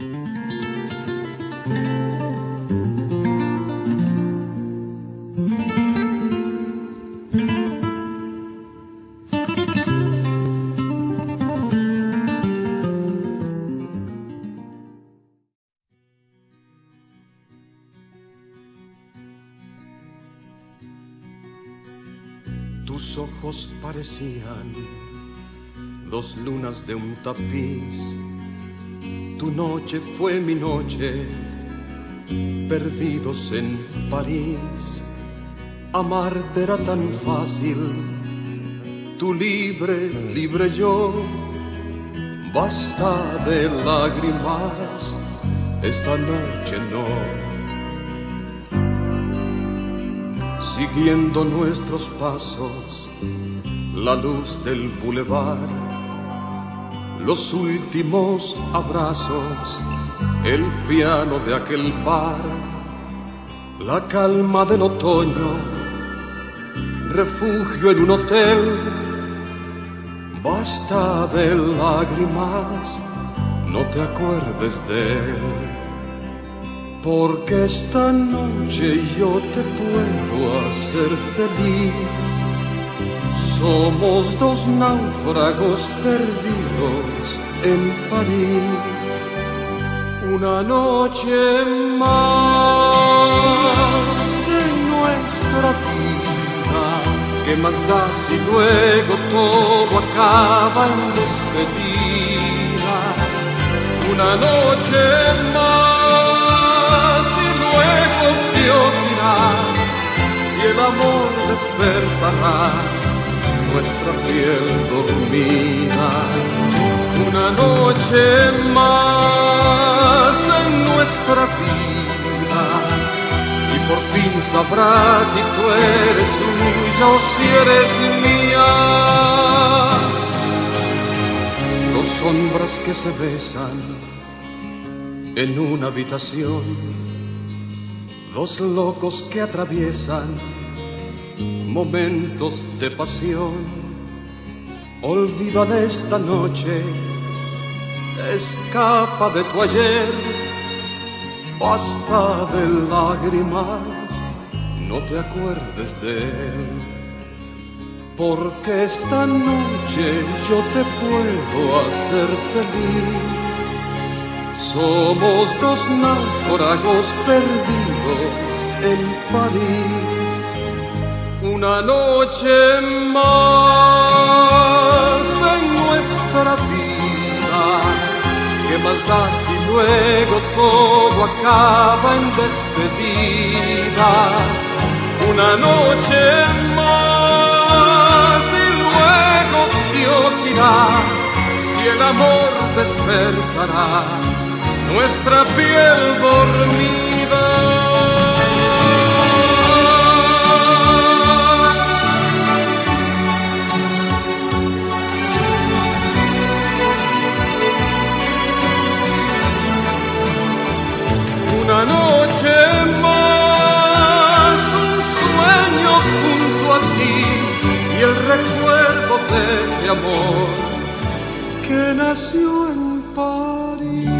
Tus ojos parecían dos lunas de un tapiz. Tu noche fue mi noche, perdidos en París. Amarte era tan fácil, tú libre, libre yo. Basta de lágrimas, esta noche no. Siguiendo nuestros pasos, la luz del bulevar, los últimos abrazos, el piano de aquel bar, la calma del otoño, refugio en un hotel. Basta de lágrimas, no te acuerdes de él. Porque esta noche yo te puedo hacer feliz. Somos dos náufragos perdidos en París. Una noche más en nuestra vida. ¿Qué más da si luego todo acaba en despedida? Una noche más. Dios dirá si el amor despertará nuestra piel dormida. Una noche más en nuestra vida y por fin sabrás si tú eres suya o si eres mía. Dos sombras que se besan en una habitación, dos locos que atraviesan momentos de pasión. Olvida de esta noche, escapa de tu ayer. Basta de lágrimas, no te acuerdes de él. Porque esta noche yo te puedo hacer feliz. Somos dos náufragos perdidos en París. Una noche más en nuestra vida. ¿Qué más da si luego todo acaba en despedida? Una noche más y luego Dios dirá si el amor despertará nuestra piel dormida. Una noche más, un sueño junto a ti y el recuerdo de este amor que nació en París.